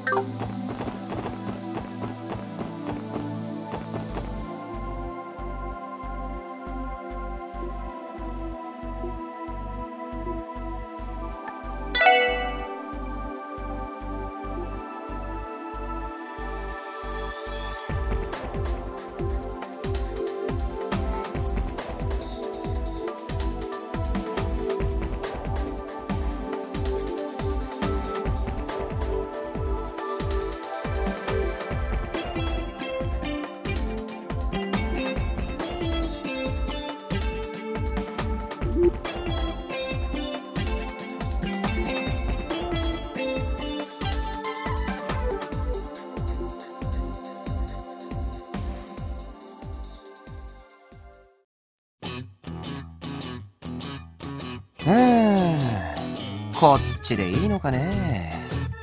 こっちでいいのかね。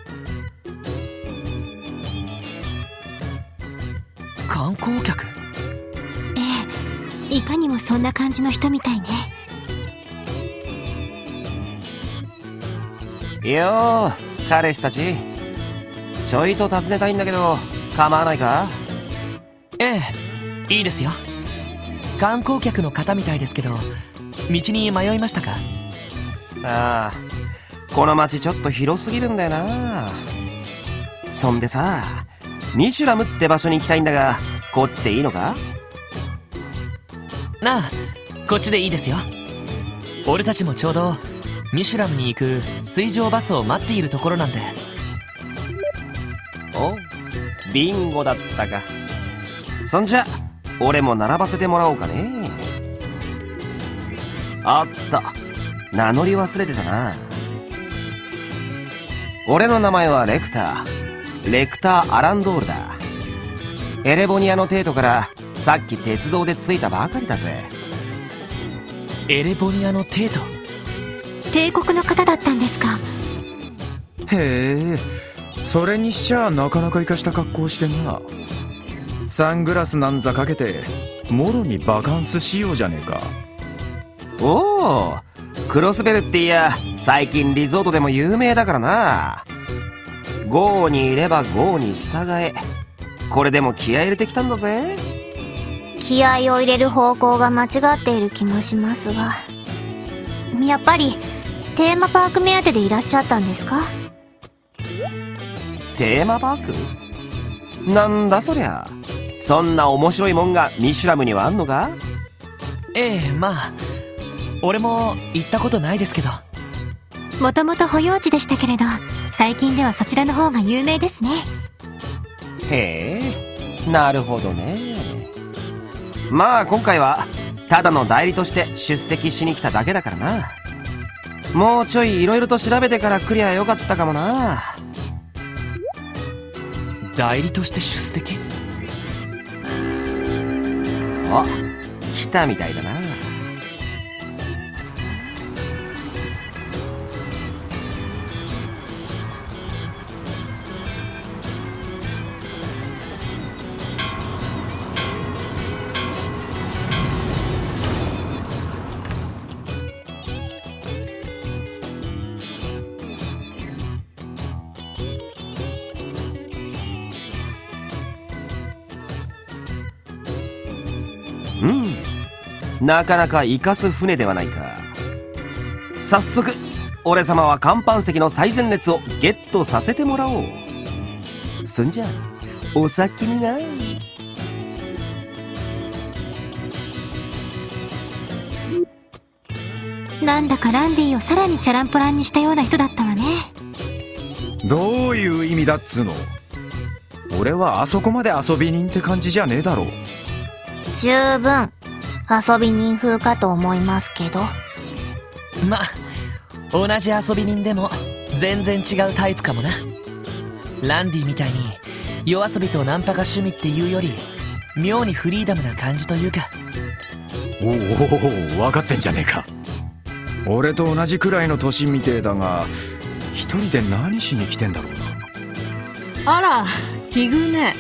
観光客？ ええ、いかにもそんな感じの人みたいね。 よー、彼氏たち。ちょいと尋ねたいんだけど、構わないか？ ええ、いいですよ。観光客の方みたいですけど、道に迷いましたか？ ああ、この街ちょっと広すぎるんだよな。そんでさ、ミシュラムって場所に行きたいんだが、こっちでいいのか？ なあ、こっちでいいですよ。俺たちもちょうどミシュラムに行く水上バスを待っているところなんで。 お、ビンゴだったか。そんじゃ俺も並ばせてもらおうかね。あった、名乗り忘れてたな。俺の名前はレクター・アランドールだ。エレボニアの帝都からさっき鉄道で着いたばかりだぜ。 エレボニアの帝都？ 帝国の方だったんですか。 へえ、それにしちゃなかなかイカした格好してんな。サングラスなんざかけてもろにバカンスしようじゃねえか。 おお、クロスベルっていや最近リゾートでも有名だからな。豪にいれば豪に従え。これでも気合い入れてきたんだぜ。 気合を入れる方向が間違っている気もしますが、やっぱりテーマパーク目当てでいらっしゃったんですか？ テーマパーク？なんだそりゃ。そんな面白いもんがミシュラムにはあんのか？ ええ、まあ俺も行ったことないですけど。 もともと保養地でしたけれど、最近ではそちらの方が有名ですね。 へえ、なるほどね。まあ今回はただの代理として出席しに来ただけだからな。もうちょい色々と調べてから来りゃよかったかもな。 代理として出席？ あ、来たみたいだな。うん、なかなか生かす船ではないか。早速俺様は甲板席の最前列をゲットさせてもらおう。そんじゃお先にな。 なんだかランディをさらにチャランポランにしたような人だったわね。 どういう意味だっつうの。俺はあそこまで遊び人って感じじゃねえだろ。 十分遊び人風かと思いますけど。 ま、同じ遊び人でも全然違うタイプかもな。ランディみたいに夜遊びとナンパが趣味っていうより、妙にフリーダムな感じというか。 おお、分かってんじゃねえか。俺と同じくらいの年みてえだが、一人で何しに来てんだろうな。 あら、奇遇ね。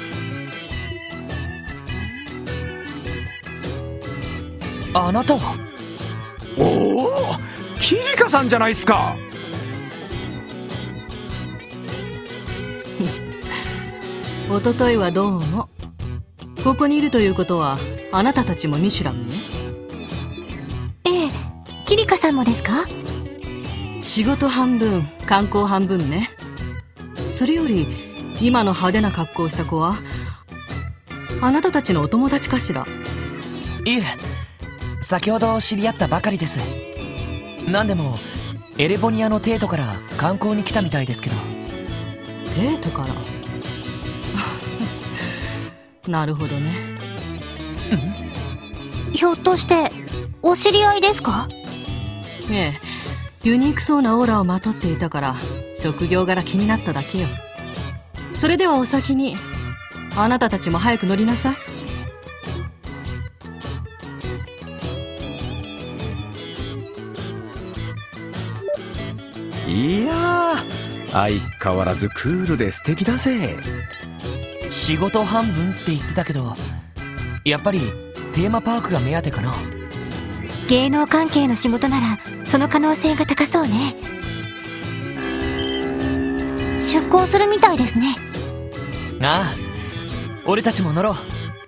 あなたは？ おお、キリカさんじゃないっすか。 おとといはどうも。ここにいるということはあなたたちもミシュラムよ。 ええ、キリカさんもですか？ 仕事半分観光半分ね。それより今の派手な格好をした子はあなたたちのお友達かしら？ いえ、先ほど知り合ったばかりです。なんでもエレボニアのテートから観光に来たみたいですけど。 テートからなるほどね。 ひょっとしてお知り合いですか？ ええ、ユニークそうなオーラをまとっていたから職業柄気になっただけよ。それではお先に。あなたたちも早く乗りなさい。 いやー、相変わらずクールで素敵だぜ。 仕事半分って言ってたけど、やっぱりテーマパークが目当てかな。 芸能関係の仕事ならその可能性が高そうね。出航するみたいですね。 ああ、俺たちも乗ろう。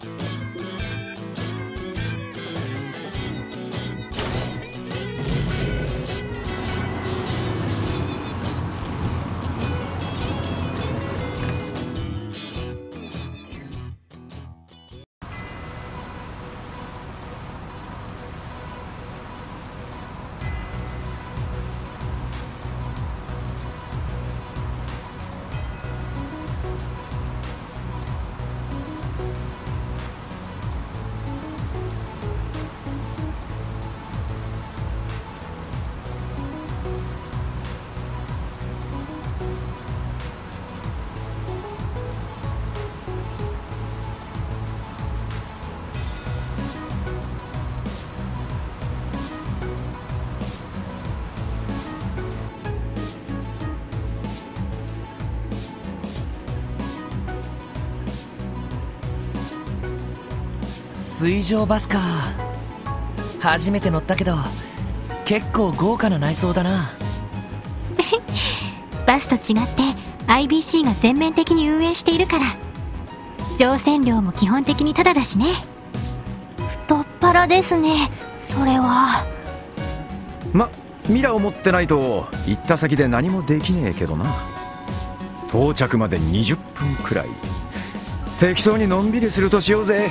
水上バスか。初めて乗ったけど結構豪華な内装だな。 バスと違って IBC が全面的に運営しているから、乗船料も基本的にタダだしね。太っ腹ですね、それは。 ミラを持ってないと行った先で何もできねえけどな。到着まで20分くらい適当にのんびりするとしようぜ。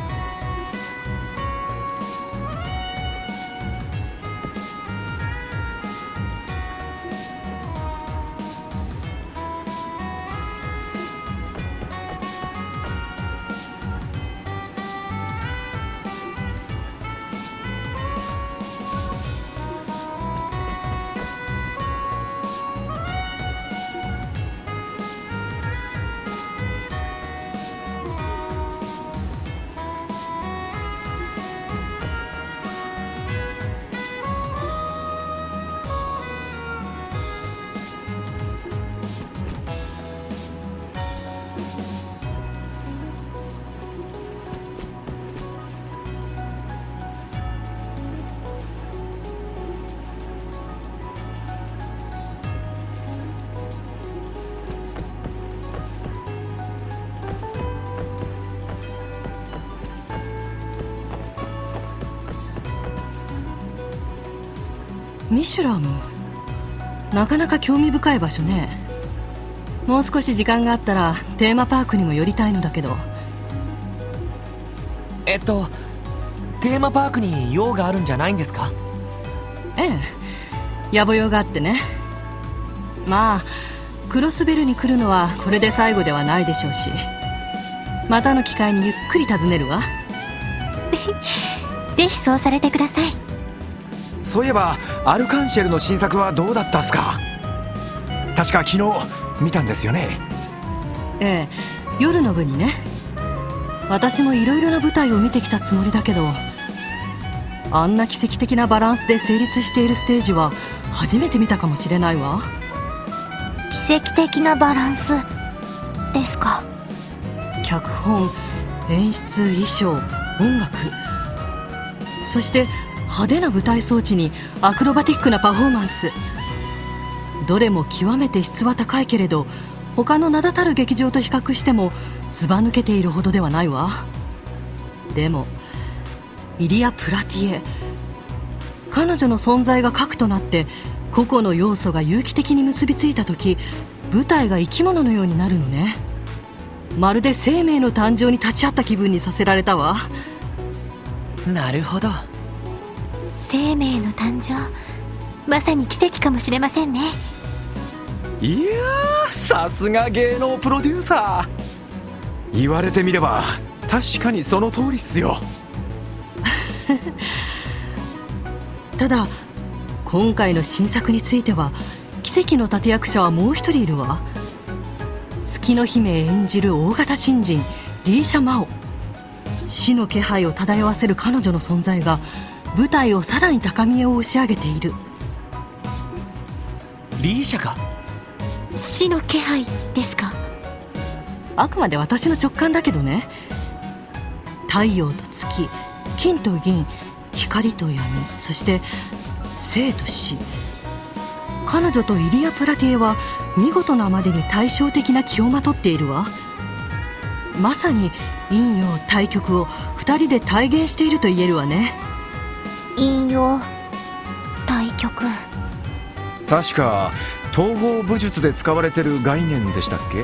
ミシュラム、なかなか興味深い場所ね。もう少し時間があったらテーマパークにも寄りたいのだけど。 テーマパークに用があるんじゃないんですか？ ええ、野暮用があってね。まあクロスベルに来るのはこれで最後ではないでしょうし、またの機会にゆっくり訪ねるわ。 ぜひそうされてください。 そういえばアルカンシェルの新作はどうだったっすか？確か昨日見たんですよね。 ええ、夜の部にね。私もいろいろな舞台を見てきたつもりだけど、あんな奇跡的なバランスで成立しているステージは初めて見たかもしれないわ。 奇跡的なバランスですか？ 脚本、演出、衣装、音楽、そして派手な舞台装置にアクロバティックなパフォーマンス、どれも極めて質は高いけれど、他の名だたる劇場と比較してもずば抜けているほどではないわ。でもイリア・プラティエ、彼女の存在が核となって個々の要素が有機的に結びついた時、舞台が生き物のようになるのね。まるで生命の誕生に立ち会った気分にさせられたわ。 なるほど。 生命の誕生、まさに奇跡かもしれませんね。 いやー、さすが芸能プロデューサー。言われてみれば確かにその通りっすよ。 ただ今回の新作については奇跡の立役者はもう一人いるわ。月の姫演じる大型新人リーシャ・マオ。死の気配を漂わせる彼女の存在が舞台をさらに高みへ押し上げている。 リーシャが死の気配ですか？ あくまで私の直感だけどね。太陽と月、金と銀、光と闇、そして生と死。彼女とイリア・プラティエは見事なまでに対照的な気をまとっているわ。まさに陰陽対極を2人で体現していると言えるわね。 陰陽対極、 確か統合武術で使われてる概念でしたっけ？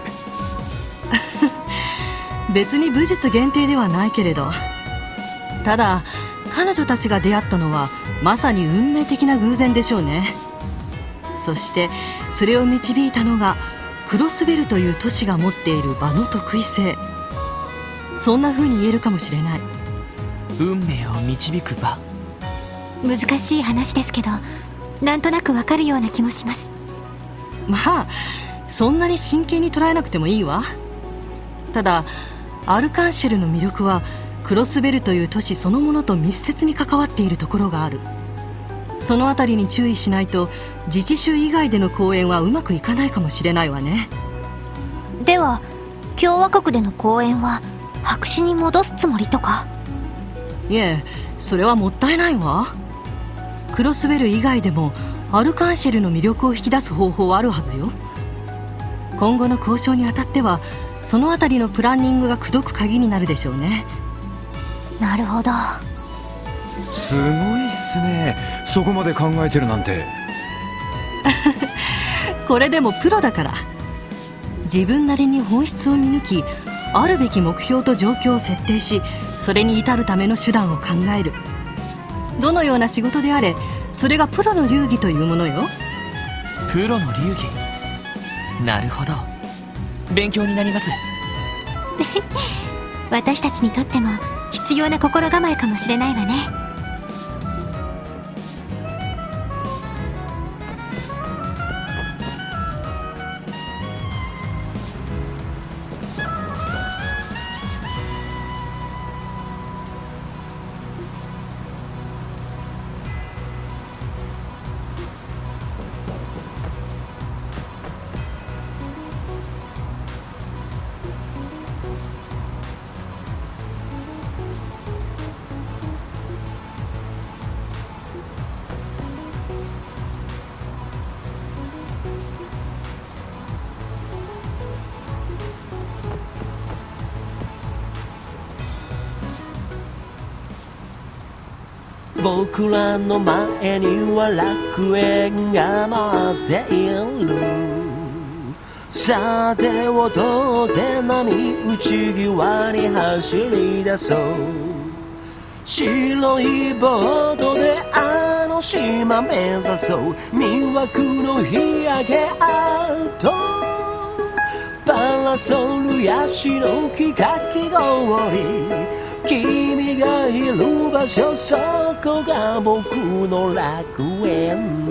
別に武術限定ではないけれど、ただ彼女たちが出会ったのはまさに運命的な偶然でしょうね。そしてそれを導いたのがクロスベルという都市が持っている場の特異性。そんな風に言えるかもしれない。 運命を導く場。 難しい話ですけど、なんとなくわかるような気もします。 まあそんなに真剣に捉えなくてもいいわ。ただアルカンシェルの魅力はクロスベルという都市そのものと密接に関わっているところがある。そのあたりに注意しないと自治州以外での公演はうまくいかないかもしれないわね。 では共和国での公演は白紙に戻すつもりとか？ いえ、それはもったいないわ。クロスベル以外でもアルカンシェルの魅力を引き出す方法はあるはずよ。今後の交渉にあたってはそのあたりのプランニングが口説く鍵になるでしょうね。 なるほど。 すごいっすね、そこまで考えてるなんて。 これでもプロだから。自分なりに本質を見抜き、あるべき目標と状況を設定し、それに至るための手段を考える。どのような仕事であれ、それがプロの流儀というものよ。 プロの流儀。なるほど、勉強になります。 私たちにとっても必要な心構えかもしれないわね。 僕らの前には楽園が待っている。さて踊って波打ち際に走り出そう。白いボートであの島目指そう。魅惑の日焼け跡、パラソルヤシの木かき氷、君がいる場所、そこが僕の楽園。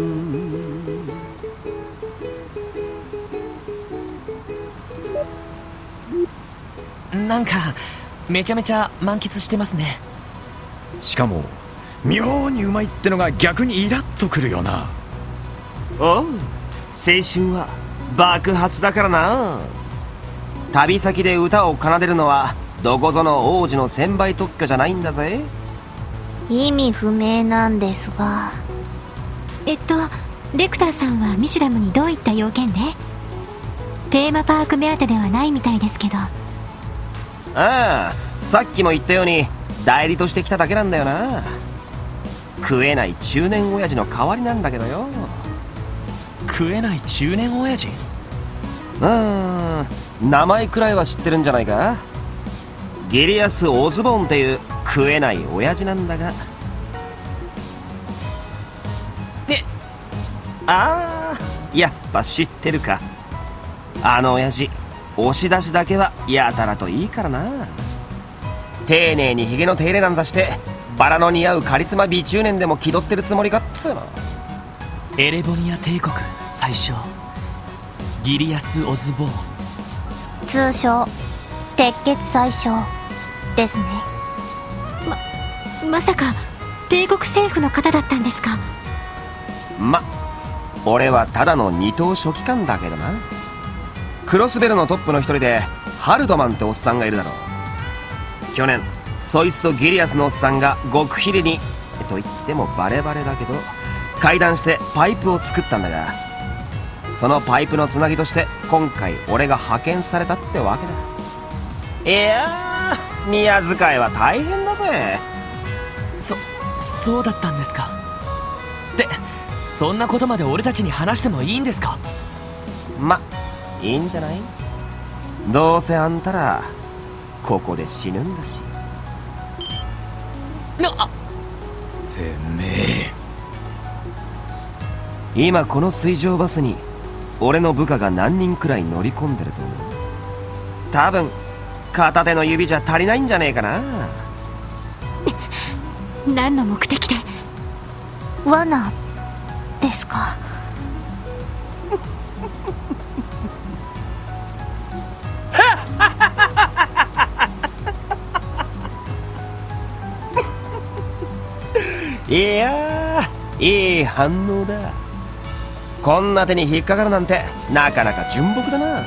なんかめちゃめちゃ満喫してますね。 しかも妙にうまいってのが逆にイラッとくるよな。 おう、青春は爆発だからな。旅先で歌を奏でるのはどこぞの王子の専売特許じゃないんだぜ。 意味不明なんですが。レクターさんはミシュラムにどういった要件で？テーマパーク目当てではないみたいですけど。 ああ、さっきも言ったように代理として来ただけなんだよな。食えない中年親父の代わりなんだけどよ。 食えない中年親父？ 名前くらいは知ってるんじゃないか。ギリアス・オズボーンっていう食えない親父なんだが。ああ、やっぱ知ってるか。あの親父、押し出しだけはやたらといいからな。丁寧にヒゲの手入れなんざしてバラの似合うカリスマ美中年でも気取ってるつもりかっつうの。 エレボニア帝国最小ギリアス・オズボーン、 通称鉄血最小ですね。まさか帝国政府の方だったんですか？ 俺はただの二等書記官だけどな。クロスベルのトップの一人でハルドマンっておっさんがいるだろう。去年そいつとギリアスのおっさんが極秘裏にと言ってもバレバレだけど会談してパイプを作ったんだが、そのパイプのつなぎとして今回俺が派遣されたってわけだ。いやー、宮遣いは大変だぜ。 そうだったんですか。でそんなことまで俺たちに話してもいいんですか？ いいんじゃない？どうせあんたらここで死ぬんだし。 てめえ、 今この水上バスに俺の部下が何人くらい乗り込んでると思う？多分片手の指じゃ足りないんじゃねえかな。 何の目的で？罠ですか？いやー、いい反応だ。こんな手に引っかかるなんてなかなか純朴だな。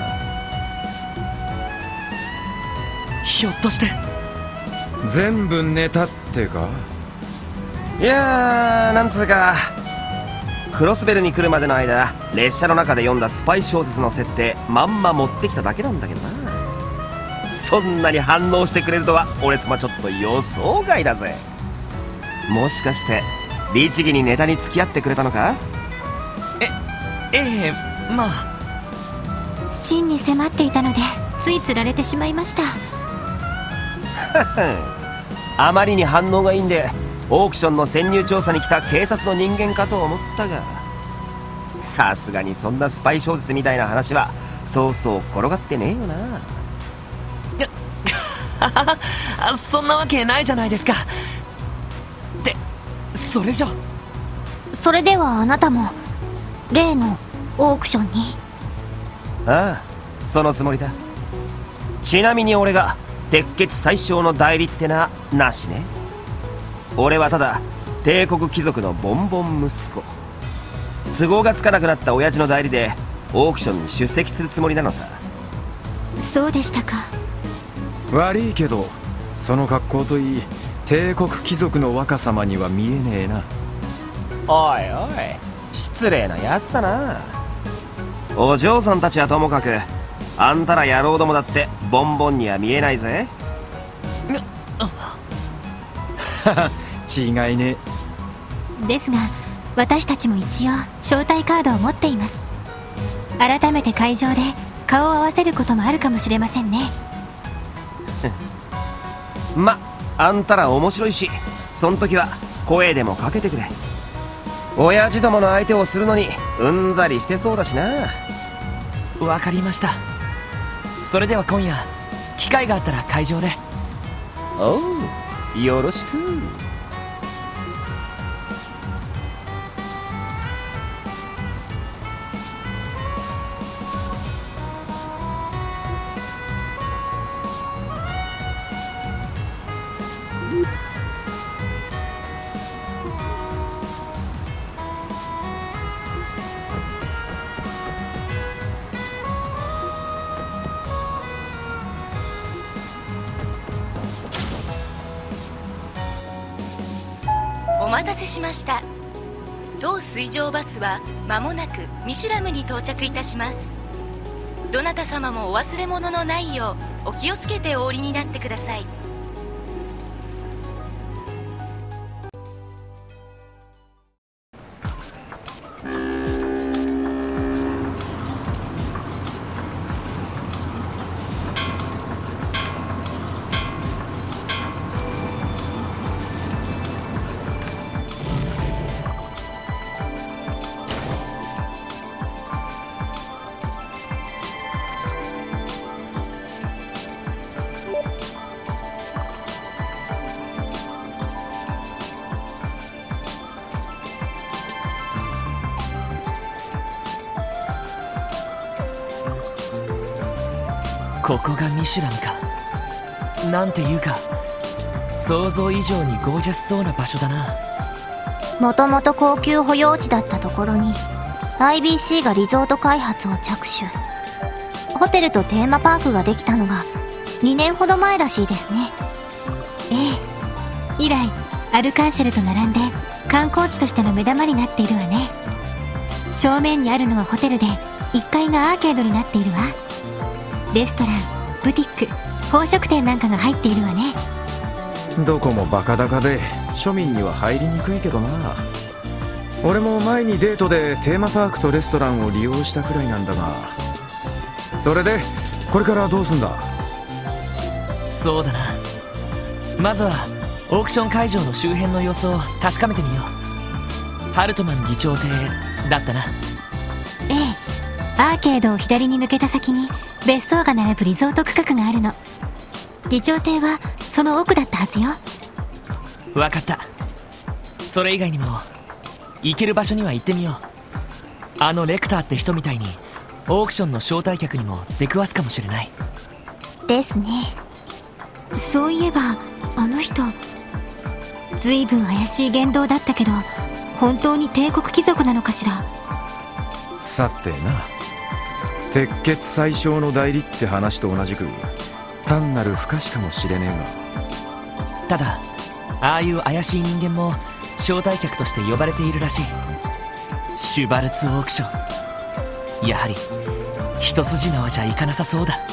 ひょっとして全部ネタってか？ いやー、なんつうか、クロスベルに来るまでの間列車の中で読んだスパイ小説の設定まんま持ってきただけなんだけどな。そんなに反応してくれるとは俺様ちょっと予想外だぜ。もしかして律儀にネタに付き合ってくれたのか？ まあ真に迫っていたのでついつられてしまいました。 あまりに反応がいいんでオークションの潜入調査に来た警察の人間かと思ったが、さすがにそんなスパイ小説みたいな話はそうそう転がってねえよな。 そんなわけないじゃないですか。ってそれじゃ。 それではあなたも例のオークションに？ ああ、そのつもりだ。ちなみに俺が鉄血最小の代理ってなしね。俺はただ帝国貴族のボンボン息子。都合がつかなくなった親父の代理でオークションに出席するつもりなのさ。 そうでしたか。 悪いけどその格好といい帝国貴族の若様には見えねえな。 おいおい、失礼なやつだな。お嬢さんたちはともかくあんたら野郎どもだってボンボンには見えないぜ。 違いねえ。ですが私たちも一応招待カードを持っています。改めて会場で顔を合わせることもあるかもしれませんね。 あんたら面白いし、そん時は声でもかけてくれ。親父どもの相手をするのにうんざりしてそうだしな。 わかりました。それでは今夜機会があったら会場で。 おう、よろしく。 お待たせしました。当水上バスは間もなくミシュラムに到着いたします。 どなた様もお忘れ物のないようお気をつけてお降りになってください。 ここがミシュラムか。なんていうか想像以上にゴージャスそうな場所だな。 もともと高級保養地だったところに IBC がリゾート開発を着手。ホテルとテーマパークができたのが2年ほど前らしいですね。ええ、以来アルカンシェルと並んで観光地としての目玉になっているわね。正面にあるのはホテルで1階がアーケードになっているわ。レストラン、ブティック、宝飾店なんかが入っているわね。 どこもバカ高で庶民には入りにくいけどな。俺も前にデートでテーマパークとレストランを利用したくらいなんだが。それでこれからどうすんだ？ そうだな、まずはオークション会場の周辺の様子を確かめてみよう。ハルトマン議長邸だったな。 ええ、アーケードを左に抜けた先に別荘が並ぶリゾート区画があるの。議長邸はその奥だったはずよ。 わかった。それ以外にも行ける場所には行ってみよう。あのレクターって人みたいにオークションの招待客にも出くわすかもしれない。 ですね。そういえばあの人ずいぶん怪しい言動だったけど、本当に帝国貴族なのかしら。 さてな、鉄血最小の代理って話と同じく単なる不可視かもしれねえただああいう怪しい人間も招待客として呼ばれているらしい。シュバルツオークション、やはり一筋縄じゃいかなさそうだ。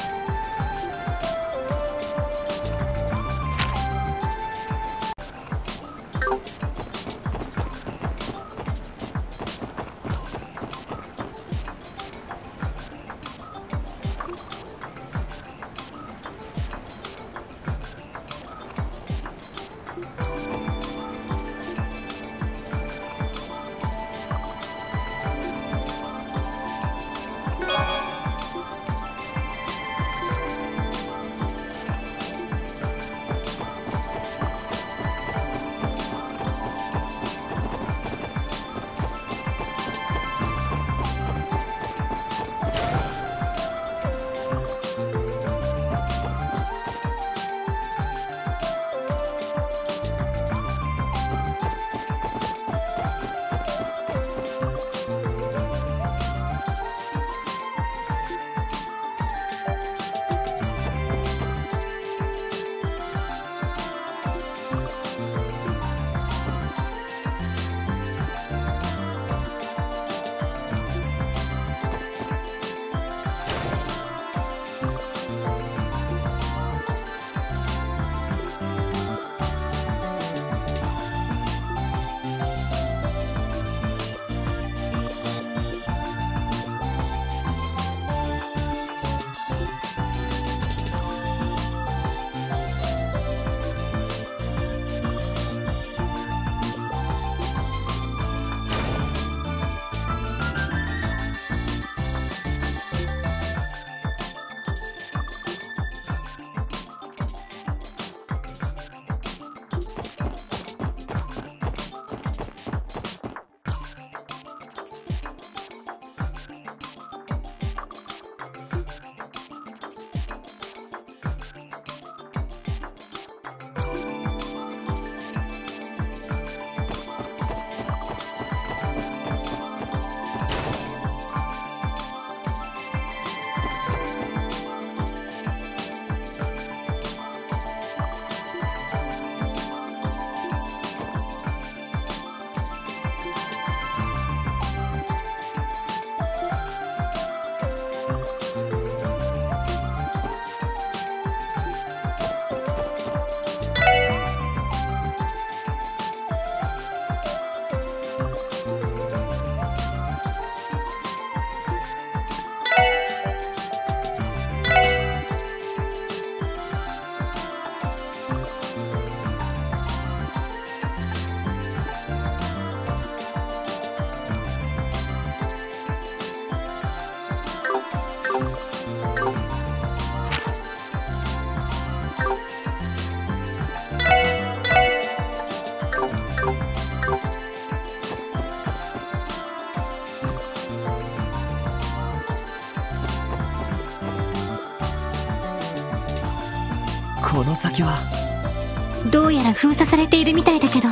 この先はどうやら封鎖されているみたいだけど。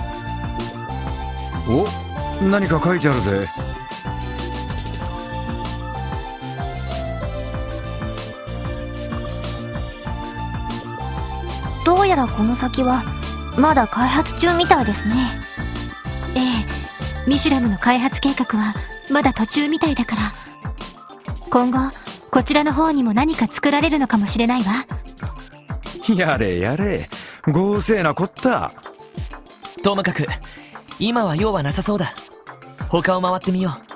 お、何か書いてあるぜ。 どうやらこの先はまだ開発中みたいですね。ええ、ミシュラムの開発計画はまだ途中みたいだから、今後こちらの方にも何か作られるのかもしれないわ。 やれやれ、豪勢なこった。 ともかく今は用はなさそうだ。他を回ってみよう。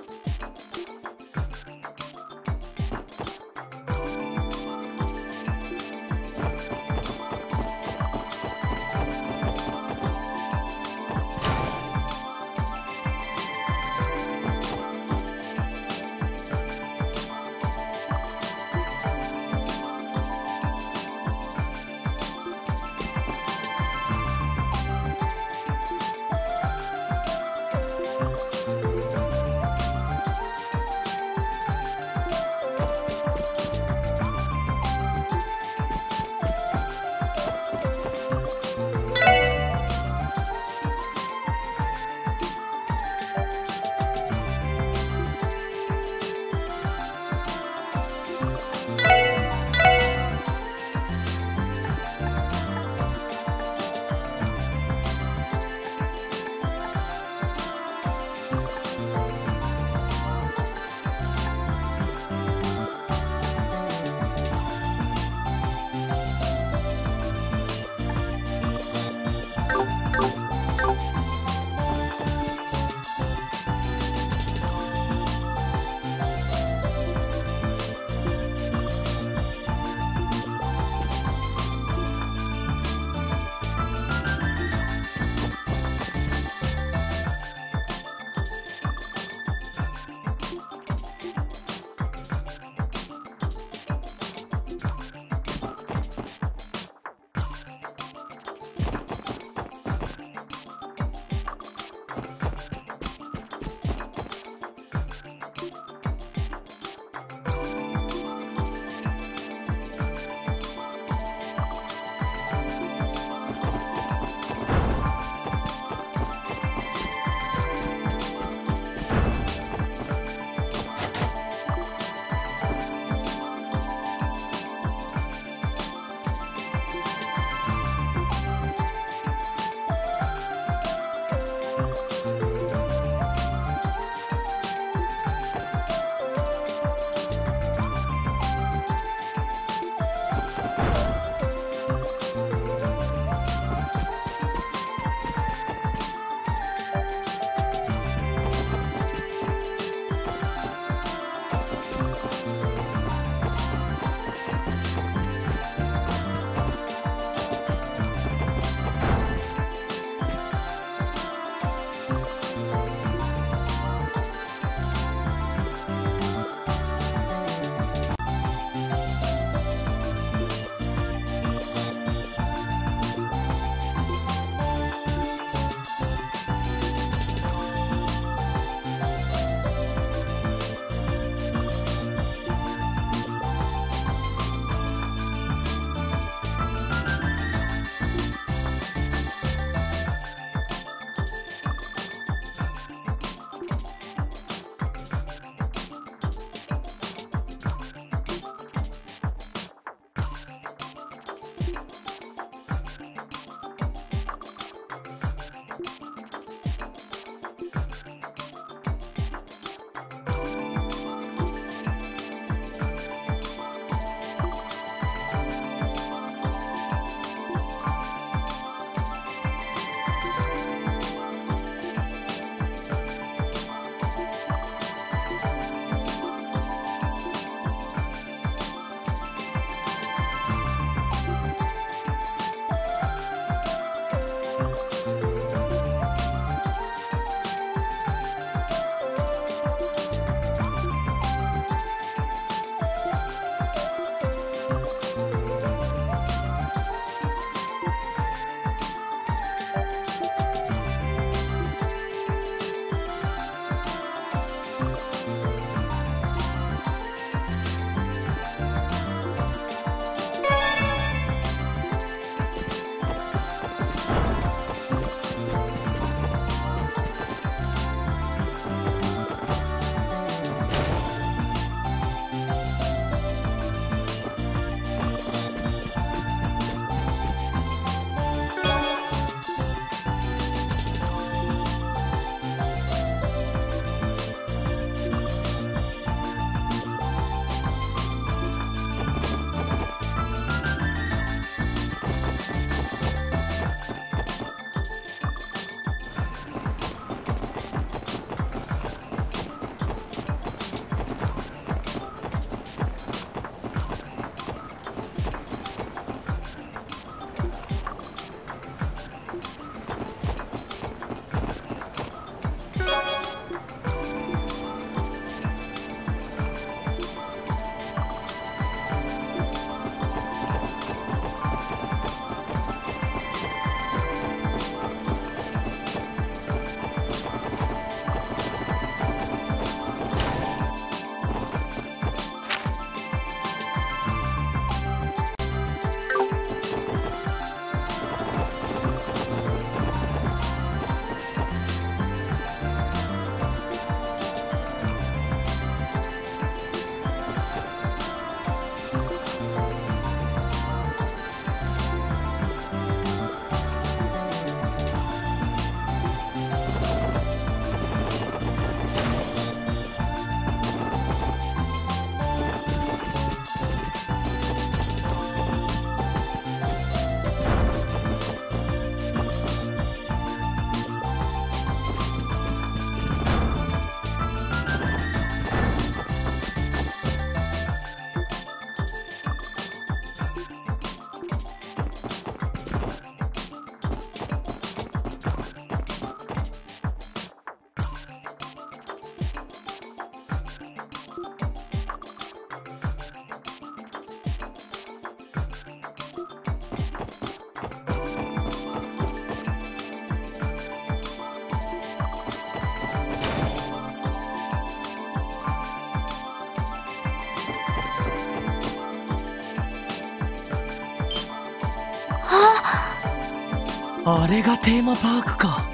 あれがテーマパークか。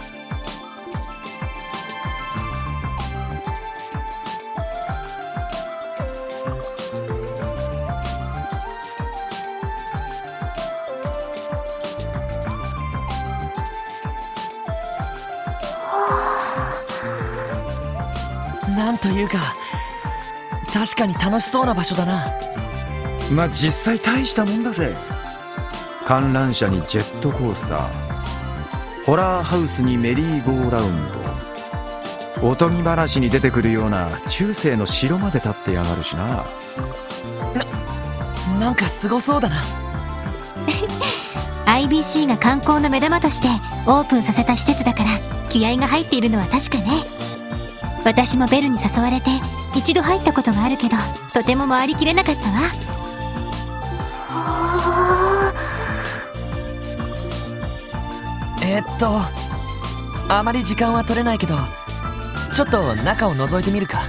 なんというか確かに楽しそうな場所だな。 まあ実際大したもんだぜ。観覧車にジェットコースター、ホラーハウスにメリーゴーラウンド、おとぎ話に出てくるような中世の城まで建ってやがるしな。 なんかすごそうだな。 IBC が観光の目玉としてオープンさせた施設だから気合が入っているのは確かね。私もベルに誘われて一度入ったことがあるけど、とても回りきれなかったわ。 あまり時間は取れないけど、ちょっと中を覗いてみるか。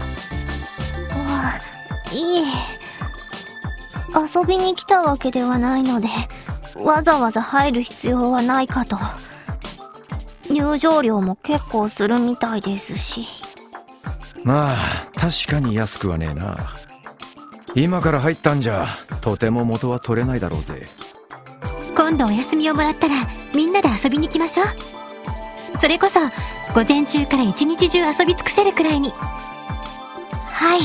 いえ、遊びに来たわけではないのでわざわざ入る必要はないかと。入場料も結構するみたいですし。 まあ確かに安くはねえな。今から入ったんじゃとても元は取れないだろうぜ。 今度お休みをもらったらみんなで遊びに行きましょう。それこそ午前中から一日中遊び尽くせるくらいに。はい。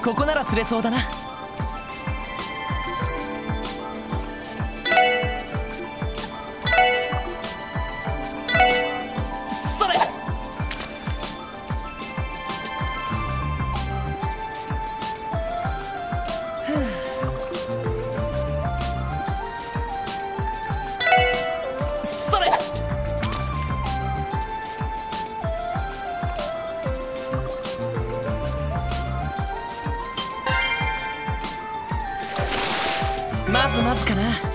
ここなら釣れそうだな。それ。それ。まずまずかな。